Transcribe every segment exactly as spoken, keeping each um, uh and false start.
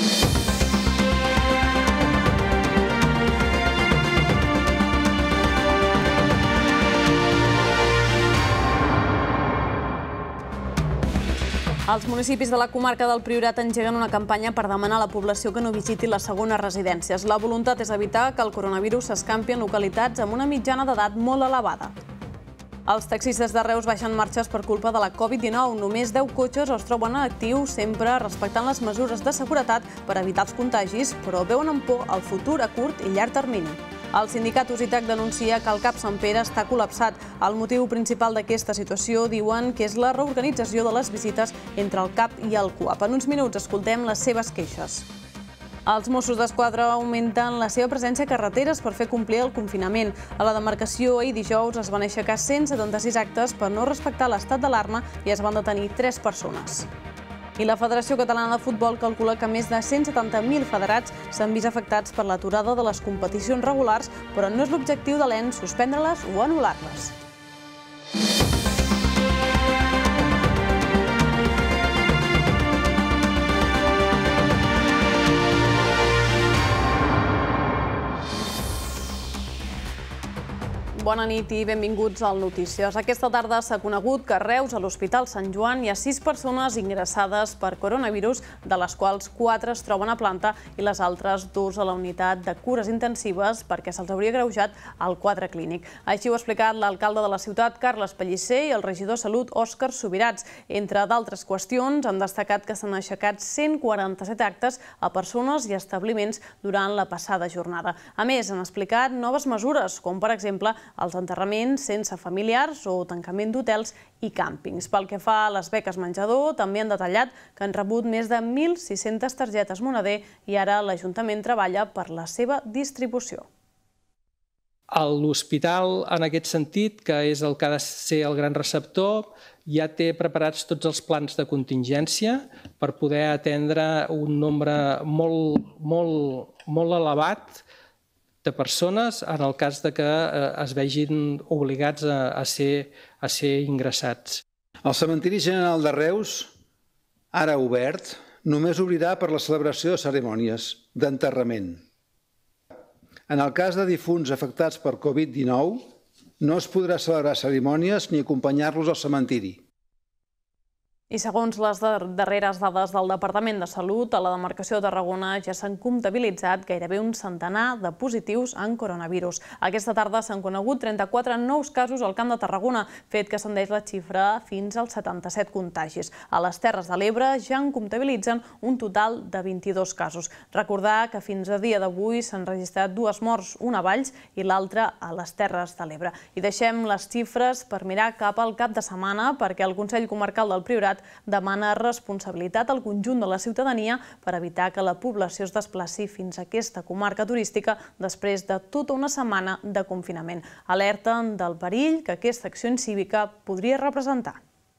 Els municipis de la comarca del Priorat engeguen una campanya per demanar a la població que no visiti les segones residències. La voluntat és evitar que el coronavirus s'escampi en localitats amb una mitjana d'edat molt elevada. Els taxistes de Reus baixen marxes per culpa de la Covid dinou. Només deu cotxes es troben en actiu, sempre respectant les mesures de seguretat per evitar els contagis, però veuen amb por el futur a curt i llarg termini. El sindicat Usitac denuncia que el CAP Sant Pere està col·lapsat. El motiu principal d'aquesta situació diuen que és la reorganització de les visites entre el CAP i el CUAP. En uns minuts escoltem les seves queixes. Els Mossos d'Esquadra augmenten la seva presència a carreteres per fer complir el confinament. A la demarcació ahir dijous es van aixecar cent setanta-sis actes per no respectar l'estat d'alarma i es van detenir tres persones. I la Federació Catalana de Futbol calcula que més de cent setanta mil federats s'han vist afectats per l'aturada de les competicions regulars, però no és l'objectiu de l'E N suspendre-les o anul·lar-les. Bona nit i benvinguts al Notícies. Aquesta tarda s'ha conegut que a Reus, a l'Hospital Sant Joan, hi ha sis persones ingressades per coronavirus, de les quals quatre es troben a planta i les altres dues a la unitat de cures intensives perquè se'ls hauria agreujat el quadre clínic. Així ho ha explicat l'alcalde de la ciutat, Carles Pellicer, i el regidor de Salut, Òscar Subirats. Entre d'altres qüestions, han destacat que s'han aixecat cent quaranta-set actes a persones i establiments durant la passada jornada. A més, han explicat noves mesures, com per exemple els enterraments sense familiars o tancament d'hotels i càmpings. Pel que fa a les beques menjador, també han detallat que han rebut més de mil sis-centes targetes Moneder i ara l'Ajuntament treballa per la seva distribució. L'hospital, en aquest sentit, que és el que ha de ser el gran receptor, ja té preparats tots els plans de contingència per poder atendre un nombre molt, molt, molt elevat de persones en el cas de que es vegin obligats a ser, a ser ingressats. El cementiri general de Reus, ara obert, només obrirà per la celebració de cerimònies d'enterrament. En el cas de difunts afectats per Covid dinou, no es podrà celebrar cerimònies ni acompanyar-los al cementiri. I segons les darreres dades del Departament de Salut, a la demarcació de Tarragona ja s'han comptabilitzat gairebé un centenar de positius en coronavirus. Aquesta tarda s'han conegut trenta-quatre nous casos al Camp de Tarragona, fet que ascendeix la xifra fins als setanta-set contagis. A les Terres de l'Ebre ja en comptabilitzen un total de vint-i-dos casos. Recordar que fins a dia d'avui s'han registrat dues morts, una a Valls i l'altra a les Terres de l'Ebre. I deixem les xifres per mirar cap al cap de setmana, perquè el Consell Comarcal del Priorat demana responsabilitat al conjunt de la ciutadania per evitar que la població es desplaci fins a aquesta comarca turística després de tota una setmana de confinament. Alerten del perill que aquesta acció incívica podria representar.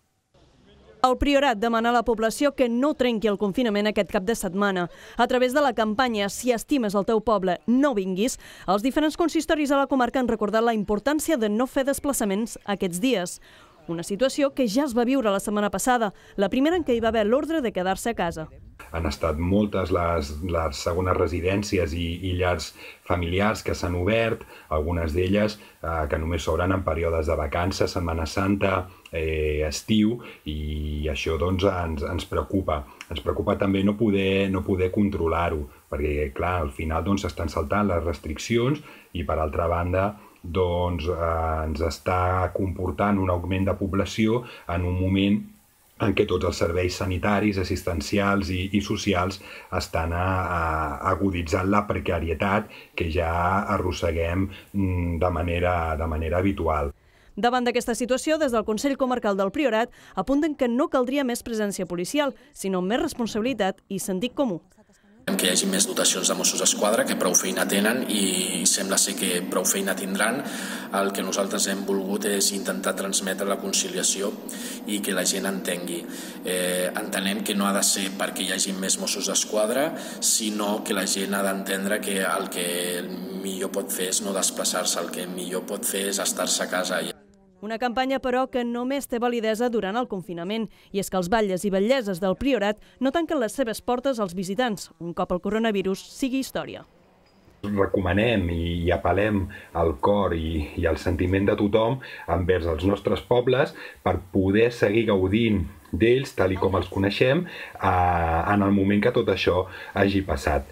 El Priorat demana a la població que no trenqui el confinament aquest cap de setmana. A través de la campanya Si estimes el teu poble, no vinguis, els diferents consistoris a la comarca han recordat la importància de no fer desplaçaments aquests dies. Una situació que ja es va viure la setmana passada, la primera en què hi va haver l'ordre de quedar-se a casa. Han estat moltes les, les segones residències i, i llars familiars que s'han obert, algunes d'elles eh, que només s'obren en períodes de vacances, Setmana Santa, eh, estiu, i això doncs, ens, ens preocupa. Ens preocupa també no poder, no poder controlar-ho, perquè clar, al final s'estan doncs, saltant les restriccions i per altra banda doncs eh, ens està comportant un augment de població en un moment en què tots els serveis sanitaris, assistencials i, i socials estan a, a, aguditzant la precarietat que ja arrosseguem de manera, de manera habitual. Davant d'aquesta situació, des del Consell Comarcal del Priorat apunten que no caldria més presència policial, sinó més responsabilitat i sentit comú. Que hi hagi més dotacions de Mossos d'Esquadra, que prou feina tenen i sembla ser que prou feina tindran. El que nosaltres hem volgut és intentar transmetre la conciliació i que la gent entengui. Eh, entenem que no ha de ser perquè hi hagi més Mossos d'Esquadra, sinó que la gent ha d'entendre que el que millor pot fer és no desplaçar-se, el que millor pot fer és estar-se a casa. Una campanya, però, que només té validesa durant el confinament, i és que els batlles i batlleses del Priorat no tanquen les seves portes als visitants, un cop el coronavirus sigui història. Recomanem i apel·lem al cor i, i al sentiment de tothom envers els nostres pobles per poder seguir gaudint d'ells tal i com els coneixem eh, en el moment que tot això hagi passat.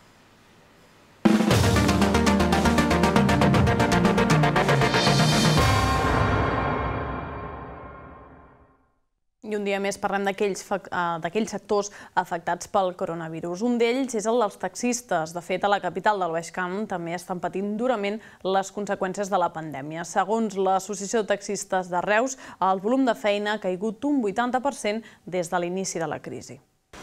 I un dia més parlem d'aquells sectors afectats pel coronavirus. Un d'ells és el dels taxistes. De fet, a la capital del Baix Camp també estan patint durament les conseqüències de la pandèmia. Segons l'Associació de Taxistes de Reus, el volum de feina ha caigut un vuitanta per cent des de l'inici de la crisi.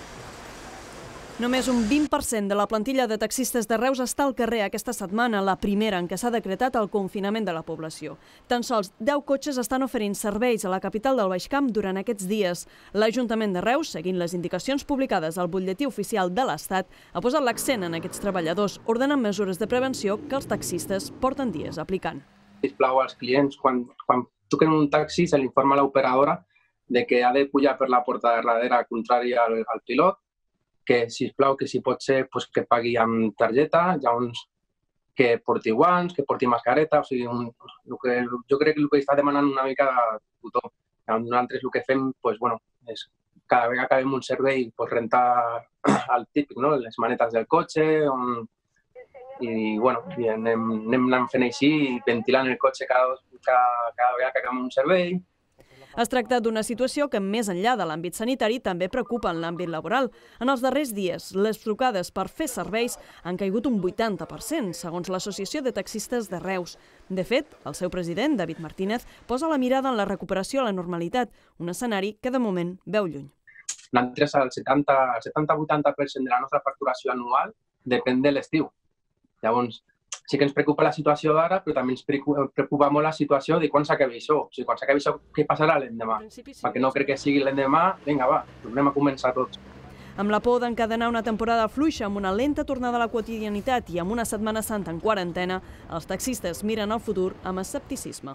Només un vint per cent de la plantilla de taxistes de Reus està al carrer aquesta setmana, la primera en què s'ha decretat el confinament de la població. Tan sols deu cotxes estan oferint serveis a la capital del Baix Camp durant aquests dies. L'Ajuntament de Reus, seguint les indicacions publicades al butlletí oficial de l'Estat, ha posat l'accent en aquests treballadors, ordenant mesures de prevenció que els taxistes porten dies aplicant. Sisplau als clients, quan, quan truquen un taxi, se li informa a l'operadora de que ha de pujar per la porta de darrere contrària al, al pilot, que, sisplau, que si pot ser pues, que pagui amb targeta, hi ha uns que porti guants, que porti mascareta, o sigui, un, el que, jo crec que el que està demanant una mica de tothom. Nosaltres el que fem pues, bueno, és cada vegada que acabem un servei pues, rentar el típic, no? Les manetes del cotxe, on... i bueno, i anem, anem anant fent així, ventilant el cotxe cada, cada, cada vegada que acabem un servei. Es tracta d'una situació que, més enllà de l'àmbit sanitari, també preocupa en l'àmbit laboral. En els darrers dies, les trucades per fer serveis han caigut un vuitanta per cent, segons l'Associació de Taxistes de Reus. De fet, el seu president, David Martínez, posa la mirada en la recuperació a la normalitat, un escenari que de moment veu lluny. Nosaltres, el setanta a vuitanta per cent de la nostra facturació anual depèn de l'estiu. Llavors, sí que ens preocupa la situació d'ara, però també ens preocupa molt la situació de quan s'acabi això. O sigui, quan s'acabi això, què passarà l'endemà? Perquè no crec que sigui l'endemà, vinga, va, tornem a començar tots. Amb la por d'encadenar una temporada fluixa, amb una lenta tornada a la quotidianitat i amb una Setmana Santa en quarantena, els taxistes miren el futur amb escepticisme.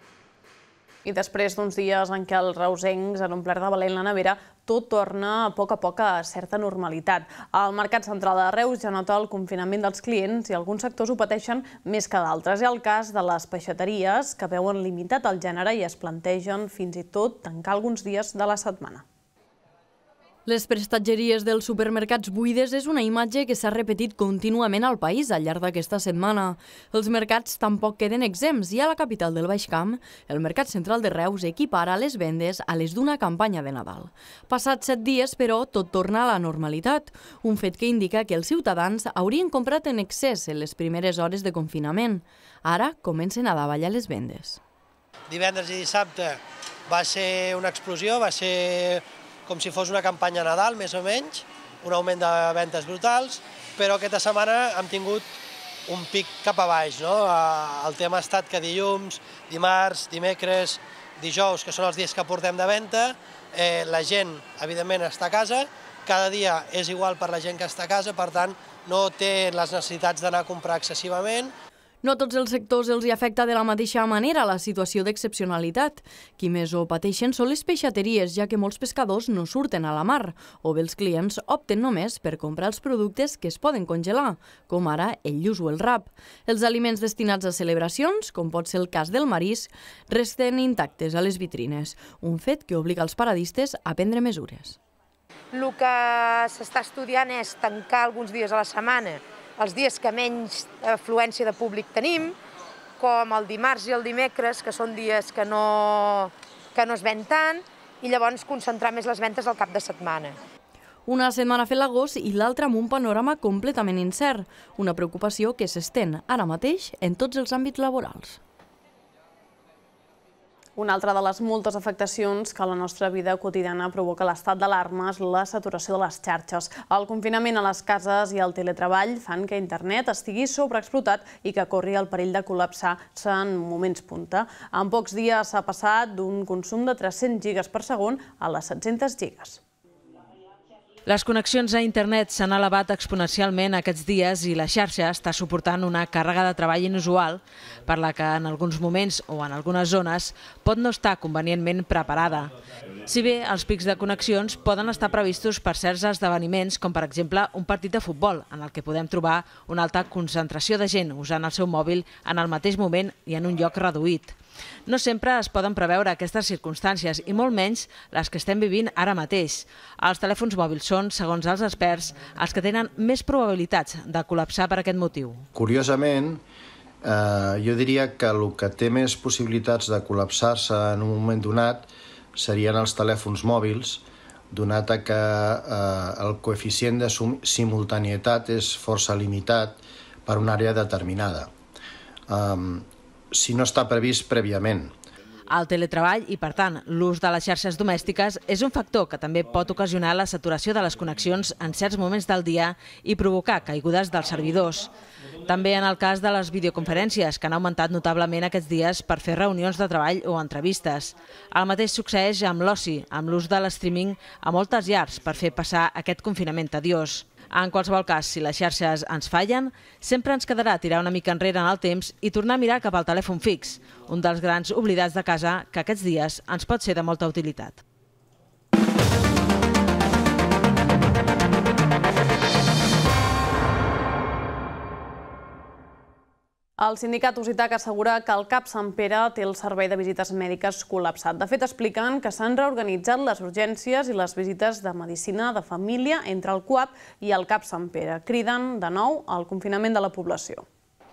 I després d'uns dies en què els reusencs han omplert de valent la nevera, tot torna a poc a poc a certa normalitat. El Mercat Central de Reus ja nota el confinament dels clients i alguns sectors ho pateixen més que d'altres. És el cas de les peixateries, que veuen limitat el gènere i es plantegen fins i tot tancar alguns dies de la setmana. Les prestatgeries dels supermercats buides és una imatge que s'ha repetit contínuament al país al llarg d'aquesta setmana. Els mercats tampoc queden exempts i a la capital del Baix Camp, el Mercat Central de Reus equipara les vendes a les d'una campanya de Nadal. Passats set dies, però, tot torna a la normalitat, un fet que indica que els ciutadans haurien comprat en excés en les primeres hores de confinament. Ara comencen a davallar les vendes. Divendres i dissabte va ser una explosió, va ser com si fos una campanya Nadal, més o menys, un augment de ventes brutals, però aquesta setmana hem tingut un pic cap a baix. El tema ha estat que dilluns, dimarts, dimecres, dijous, que són els dies que portem de venda, la gent, evidentment, està a casa, cada dia és igual per la gent que està a casa, per tant, no té les necessitats d'anar a comprar excessivament. No a tots els sectors els hi afecta de la mateixa manera la situació d'excepcionalitat. Qui més ho pateixen són les peixateries, ja que molts pescadors no surten a la mar, o bé els clients opten només per comprar els productes que es poden congelar, com ara el lluç o el rap. Els aliments destinats a celebracions, com pot ser el cas del marisc, resten intactes a les vitrines, un fet que obliga els paradistes a prendre mesures. El que s'està estudiant és tancar alguns dies a la setmana, els dies que menys afluència de públic tenim, com el dimarts i el dimecres, que són dies que no, que no es ven tant, i llavors concentrar més les ventes al cap de setmana. Una setmana a fer l'agost i l'altra amb un panorama completament incert, una preocupació que s'estén ara mateix en tots els àmbits laborals. Una altra de les moltes afectacions que a la nostra vida quotidiana provoca l'estat d'alarma és la saturació de les xarxes. El confinament a les cases i el teletreball fan que internet estigui sobreexplotat i que corri el perill de col·lapsar-se en moments punta. En pocs dies s'ha passat d'un consum de tres-cents gigas per segon a les set-centes gigas. Les connexions a internet s'han elevat exponencialment aquests dies i la xarxa està suportant una càrrega de treball inusual per la que en alguns moments o en algunes zones pot no estar convenientment preparada. Si bé els pics de connexions poden estar previstos per certs esdeveniments, com per exemple un partit de futbol, en el que podem trobar una alta concentració de gent usant el seu mòbil en el mateix moment i en un lloc reduït. No sempre es poden preveure aquestes circumstàncies i molt menys les que estem vivint ara mateix. Els telèfons mòbils són, segons els experts, els que tenen més probabilitats de col·lapsar per aquest motiu. Curiosament, eh, jo diria que el que té més possibilitats de col·lapsar-se en un moment donat serien els telèfons mòbils, donat que eh, el coeficient de simultanietat és força limitat per una àrea determinada. Eh, si no està previst prèviament. El teletreball i, per tant, l'ús de les xarxes domèstiques és un factor que també pot ocasionar la saturació de les connexions en certs moments del dia i provocar caigudes dels servidors. També en el cas de les videoconferències, que han augmentat notablement aquests dies per fer reunions de treball o entrevistes. El mateix succeeix amb l'oci, amb l'ús de l'streaming a moltes llars per fer passar aquest confinament tediós. En qualsevol cas, si les xarxes ens fallen, sempre ens quedarà tirar una mica enrere en el temps i tornar a mirar cap al telèfon fix, un dels grans oblidats de casa que aquests dies ens pot ser de molta utilitat. El sindicat Usitac assegura que el CAP Sant Pere té el servei de visites mèdiques col·lapsat. De fet, expliquen que s'han reorganitzat les urgències i les visites de medicina de família entre el CUAP i el CAP Sant Pere. Criden, de nou, al confinament de la població.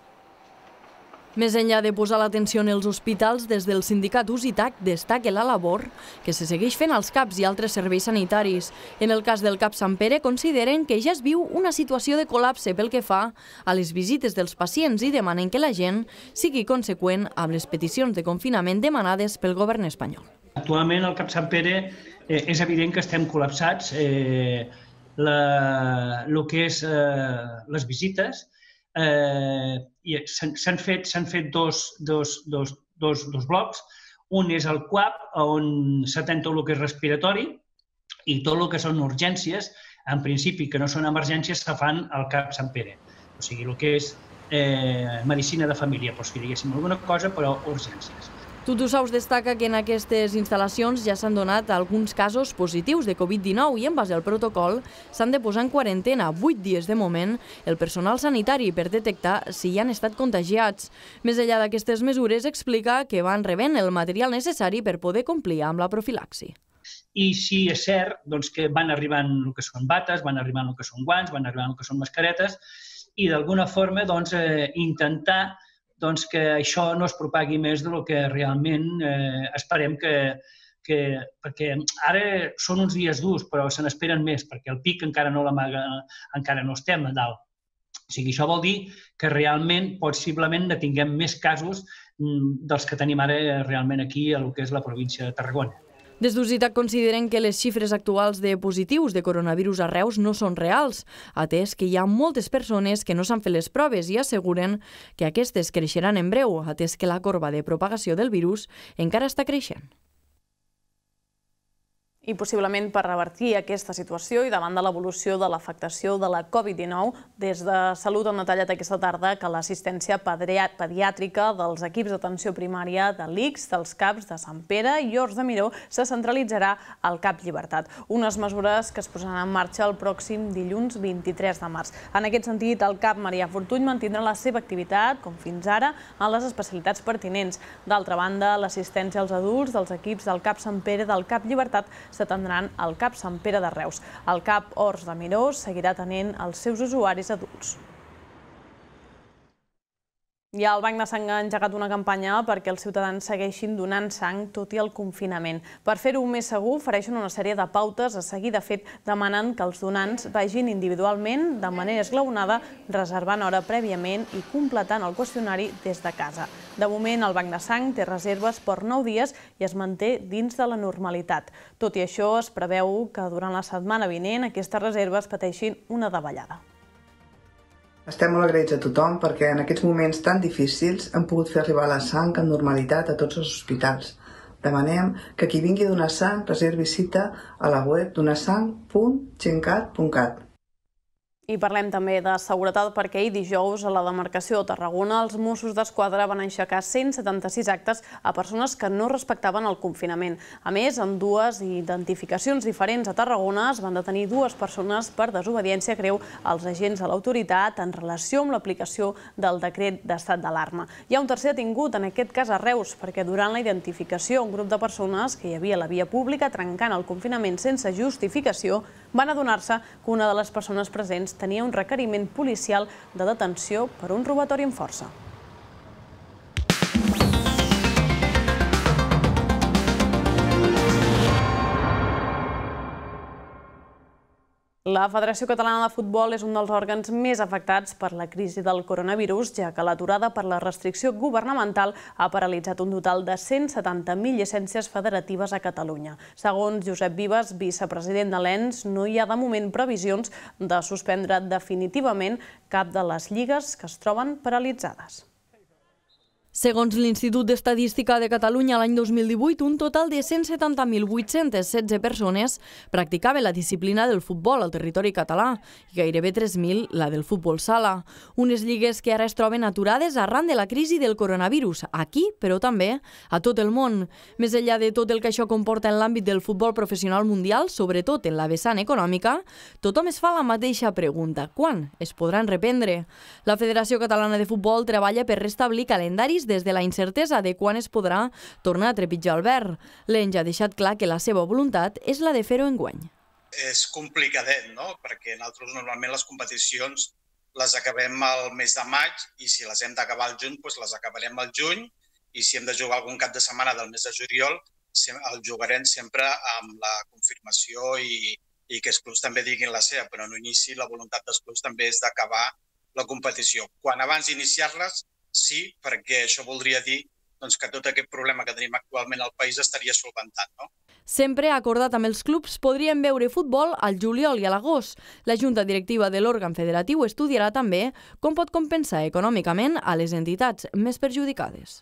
Més enllà de posar l'atenció en els hospitals, des del sindicat Usitac destaca la labor que se segueix fent als CAPs i altres serveis sanitaris. En el cas del CAP Sant Pere, consideren que ja es viu una situació de col·lapse pel que fa a les visites dels pacients i demanen que la gent sigui conseqüent amb les peticions de confinament demanades pel govern espanyol. Actualment al CAP Sant Pere eh, és evident que estem col·lapsats. Eh, la, el que és eh, les visites, Eh, s'han fet, s'han fet dos, dos, dos, dos, dos blocs. Un és el CUAP, on s'atén tot el que és respiratori, i tot el que són urgències, en principi, que no són emergències, se fan al CAP Sant Pere. O sigui, el que és eh, medicina de família, doncs, que diguéssim alguna cosa, però urgències. Tutusaus destaca que en aquestes instal·lacions ja s'han donat alguns casos positius de Covid dinou i en base al protocol s'han de posar en quarantena vuit dies de moment el personal sanitari per detectar si hi han estat contagiats. Més enllà d'aquestes mesures, explica que van rebent el material necessari per poder complir amb la profilaxi. I sí, és cert doncs, que van arribant el que són bates, van arribant el que són guants, van arribant el que són mascaretes i d'alguna forma doncs, eh, intentar doncs, que això no es propagui més del que realment eh, esperem que, que... Perquè ara són uns dies durs, però se n'esperen més, perquè el pic encara no l'amaga, encara no estem a dalt. O sigui, això vol dir que realment, possiblement, ne tinguem més casos dels que tenim ara realment aquí a lo que és la província de Tarragona. Des d'Usitac consideren que les xifres actuals de positius de coronavirus a Reus no són reals, atès que hi ha moltes persones que no s'han fet les proves i asseguren que aquestes creixeran en breu, atès que la corba de propagació del virus encara està creixent. I possiblement per revertir aquesta situació i davant de l'evolució de l'afectació de la Covid dinou, des de Salut han detallat aquesta tarda que l'assistència pediàtrica dels equips d'atenció primària de l'I C S, dels CAPs de Sant Pere i Horts de Miró se centralitzarà al CAP Llibertat. Unes mesures que es posaran en marxa el pròxim dilluns vint-i-tres de març. En aquest sentit, el CAP Marià Fortuny mantindrà la seva activitat, com fins ara, en les especialitats pertinents. D'altra banda, l'assistència als adults dels equips del CAP Sant Pere del CAP Llibertat s'atendran al CAP Sant Pere de Reus. El CAP Horts de Miró seguirà tenint els seus usuaris adults. I el Banc de Sang ha engegat una campanya perquè els ciutadans segueixin donant sang tot i el confinament. Per fer-ho més segur, ofereixen una sèrie de pautes a seguir. De fet, demanen que els donants vagin individualment, de manera esglaonada, reservant hora prèviament i completant el qüestionari des de casa. De moment, el Banc de Sang té reserves per nou dies i es manté dins de la normalitat. Tot i això, es preveu que durant la setmana vinent aquestes reserves pateixin una davallada. Estem molt agraïts a tothom perquè en aquests moments tan difícils hem pogut fer arribar la sang amb normalitat a tots els hospitals. Demanem que qui vingui a donar sang reservi cita a la web donasang punt gencat punt cat. I parlem també de seguretat perquè ahir dijous a la demarcació de Tarragona els Mossos d'Esquadra van aixecar cent setanta-sis actes a persones que no respectaven el confinament. A més, amb dues identificacions diferents a Tarragona es van detenir dues persones per desobediència greu als agents de l'autoritat en relació amb l'aplicació del decret d'estat d'alarma. Hi ha un tercer detingut, en aquest cas a Reus, perquè durant la identificació un grup de persones que hi havia a la via pública trencant el confinament sense justificació van adonar-se que una de les persones presents tenia un requeriment policial de detenció per un robatori amb força. La Federació Catalana de Futbol és un dels òrgans més afectats per la crisi del coronavirus, ja que l'aturada per la restricció governamental ha paralitzat un total de cent setanta mil llicències federatives a Catalunya. Segons Josep Vives, vicepresident de l'E N S, no hi ha de moment previsions de suspendre definitivament cap de les lligues que es troben paralitzades. Segons l'Institut d'Estadística de Catalunya, l'any dos mil divuit, un total de cent setanta mil vuit-centes setze persones practicaven la disciplina del futbol al territori català i gairebé tres mil la del futbol sala. Unes lligues que ara es troben aturades arran de la crisi del coronavirus, aquí, però també a tot el món. Més enllà de tot el que això comporta en l'àmbit del futbol professional mundial, sobretot en la vessant econòmica, tothom es fa la mateixa pregunta: quan es podran reprendre? La Federació Catalana de Futbol treballa per restablir calendaris des de la incertesa de quan es podrà tornar a trepitjar el verd. L'E N S ha deixat clar que la seva voluntat és la de fer-ho enguany. És complicadet, no? Perquè nosaltres normalment les competicions les acabem al mes de maig i si les hem d'acabar al juny, doncs les acabarem al juny i si hem de jugar algun cap de setmana del mes de juliol, el jugarem sempre amb la confirmació i, i que els clubs també diguin la seva, però en un inici la voluntat dels clubs també és d'acabar la competició. Quan abans d'iniciar-les, sí, perquè això voldria dir doncs, que tot aquest problema que tenim actualment al país estaria solventat, no? Sempre acordat amb els clubs, podrien veure futbol al juliol i a l'agost. La Junta Directiva de l'òrgan federatiu estudiarà també com pot compensar econòmicament a les entitats més perjudicades.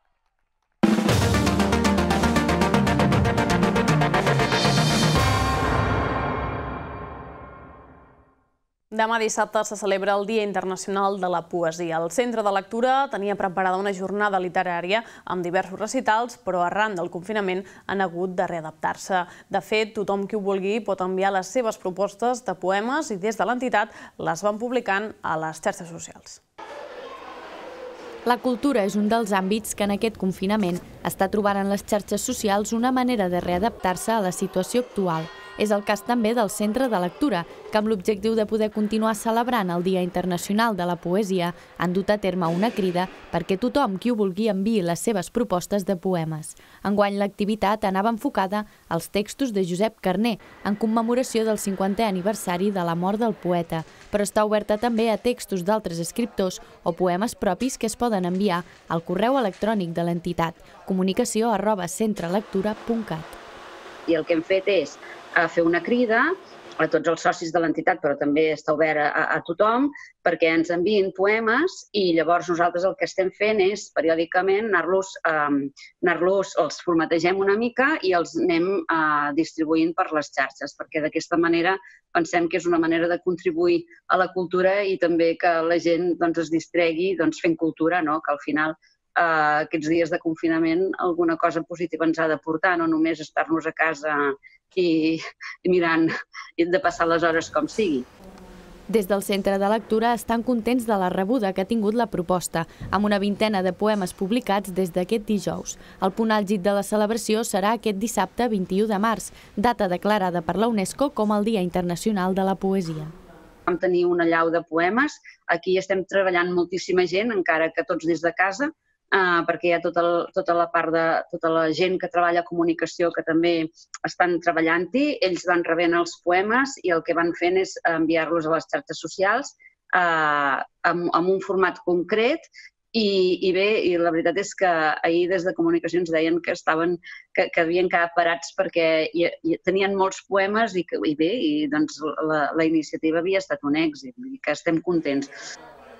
Demà dissabte se celebra el Dia Internacional de la Poesia. El Centre de Lectura tenia preparada una jornada literària amb diversos recitals, però arran del confinament han hagut de readaptar-se. De fet, tothom qui ho vulgui pot enviar les seves propostes de poemes i des de l'entitat les van publicant a les xarxes socials. La cultura és un dels àmbits que en aquest confinament està trobant en les xarxes socials una manera de readaptar-se a la situació actual. És el cas també del Centre de Lectura, que amb l'objectiu de poder continuar celebrant el Dia Internacional de la Poesia han dut a terme una crida perquè tothom qui ho vulgui enviï les seves propostes de poemes. Enguany l'activitat anava enfocada als textos de Josep Carner, en commemoració del cinquantè aniversari de la mort del poeta, però està oberta també a textos d'altres escriptors o poemes propis que es poden enviar al correu electrònic de l'entitat, comunicació arroba centrelectura punt cat. I el que hem fet és a fer una crida a tots els socis de l'entitat, però també està obert a, a tothom, perquè ens enviïn poemes i llavors nosaltres el que estem fent és periòdicament anar-los, eh, anar-los els formategem una mica i els anem eh, distribuint per les xarxes, perquè d'aquesta manera pensem que és una manera de contribuir a la cultura i també que la gent doncs, es distregui doncs, fent cultura, no? Que al final eh, aquests dies de confinament alguna cosa positiva ens ha de portar, no només estar-nos a casa i, i mirant i de passar les hores com sigui. Des del Centre de Lectura estan contents de la rebuda que ha tingut la proposta, amb una vintena de poemes publicats des d'aquest dijous. El punt àlgid de la celebració serà aquest dissabte vint-i-u de març, data declarada per la UNESCO com el Dia Internacional de la Poesia. Vam tenir una allau de poemes. Aquí estem treballant moltíssima gent, encara que tots des de casa, Uh, perquè hi ha tota, el, tota la part de tota la gent que treballa a comunicació que també estan treballant-hi. Ells van rebent els poemes i el que van fent és enviar-los a les xarxes socials uh, amb, amb un format concret i, i bé, i la veritat és que ahir des de comunicació ens deien que estaven, que, que havien quedat parats perquè hi, hi, tenien molts poemes i, que, i bé, i doncs la, la iniciativa havia estat un èxit, i que estem contents.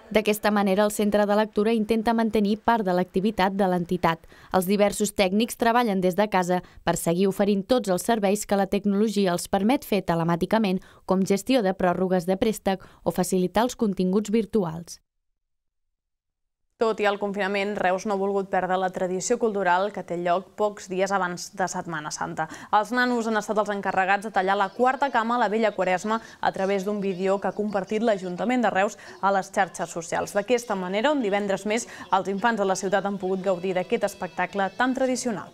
D'aquesta manera, el Centre de Lectura intenta mantenir part de l'activitat de l'entitat. Els diversos tècnics treballen des de casa per seguir oferint tots els serveis que la tecnologia els permet fer telemàticament, com gestió de pròrrogues de préstec o facilitar els continguts virtuals. Tot i el confinament, Reus no ha volgut perdre la tradició cultural que té lloc pocs dies abans de Setmana Santa. Els nanos han estat els encarregats de tallar la quarta cama a la Vella Quaresma a través d'un vídeo que ha compartit l'Ajuntament de Reus a les xarxes socials. D'aquesta manera, un divendres més, els infants de la ciutat han pogut gaudir d'aquest espectacle tan tradicional.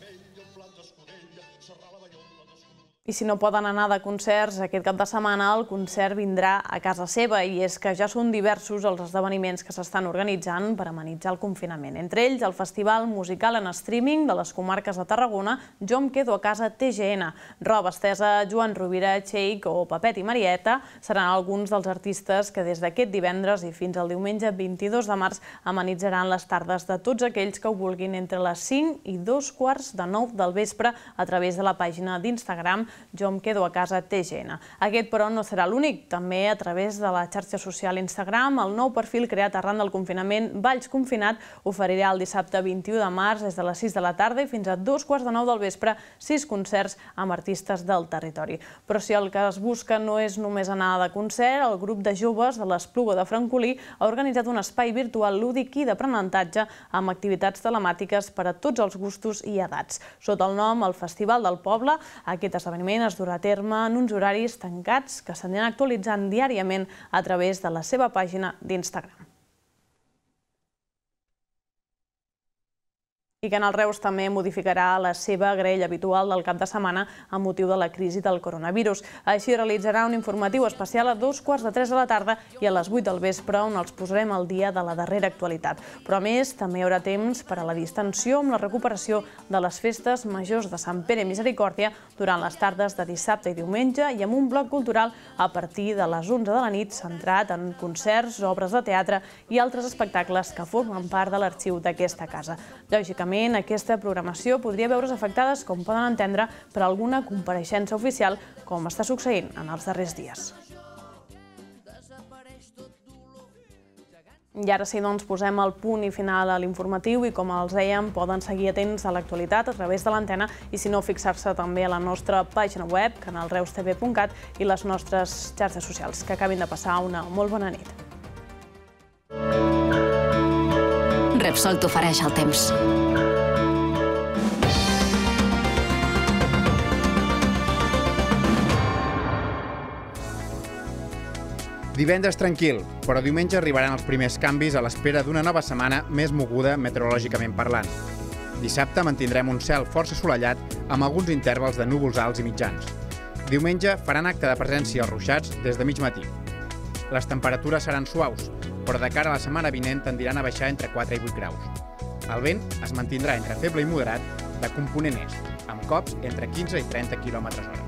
I si no poden anar de concerts, aquest cap de setmana el concert vindrà a casa seva, i és que ja són diversos els esdeveniments que s'estan organitzant per amenitzar el confinament. Entre ells, el festival musical en streaming de les comarques de Tarragona, Jo em quedo a casa T G N. Roba Estesa, Joan Rovira, Cheik o Pepet i Marieta seran alguns dels artistes que des d'aquest divendres i fins al diumenge vint-i-dos de març amenitzaran les tardes de tots aquells que ho vulguin entre les cinc i dos quarts de nou del vespre a través de la pàgina d'Instagram Jo em quedo a casa T G N. Aquest, però, no serà l'únic. També a través de la xarxa social Instagram, el nou perfil creat arran del confinament, Valls Confinat, oferirà el dissabte vint-i-u de març des de les sis de la tarda i fins a dos quarts de nou del vespre sis concerts amb artistes del territori. Però si el que es busca no és només anar de concert, el grup de joves de l'Espluga de Francolí ha organitzat un espai virtual lúdic i d'aprenentatge amb activitats telemàtiques per a tots els gustos i edats. Sota el nom El Festival del Poble, aquest esdeveniment es durà a terme en uns horaris tancats que s'aniran actualitzant diàriament a través de la seva pàgina d'Instagram. I Canal Reus també modificarà la seva graella habitual del cap de setmana amb motiu de la crisi del coronavirus. Així realitzarà un informatiu especial a dos quarts de tres de la tarda i a les vuit del vespre, on els posarem al dia de la darrera actualitat. Però a més, també hi haurà temps per a la distensió amb la recuperació de les festes majors de Sant Pere i Misericòrdia durant les tardes de dissabte i diumenge i amb un bloc cultural a partir de les onze de la nit centrat en concerts, obres de teatre i altres espectacles que formen part de l'arxiu d'aquesta casa. Lògicament, aquesta programació podria veure's afectades, com poden entendre, per alguna compareixença oficial, com està succeint en els darrers dies. I ara sí, doncs, posem el punt i final a l'informatiu i, com els dèiem, poden seguir atents a l'actualitat a través de l'antena i, si no, fixar-se també a la nostra pàgina web, canal reus t v punt cat, i les nostres xarxes socials. Que acabin de passar una molt bona nit. Repsol t'ofereix el temps. Divendres tranquil, però diumenge arribaran els primers canvis a l'espera d'una nova setmana més moguda meteorològicament parlant. Dissabte mantindrem un cel força assolellat amb alguns intervals de núvols alts i mitjans. Diumenge faran acte de presència els ruixats des de mig matí. Les temperatures seran suaus, però de cara a la setmana vinent tendiran a baixar entre quatre i vuit graus. El vent es mantindrà entre feble i moderat de component est, amb cops entre quinze i trenta quilòmetres hora.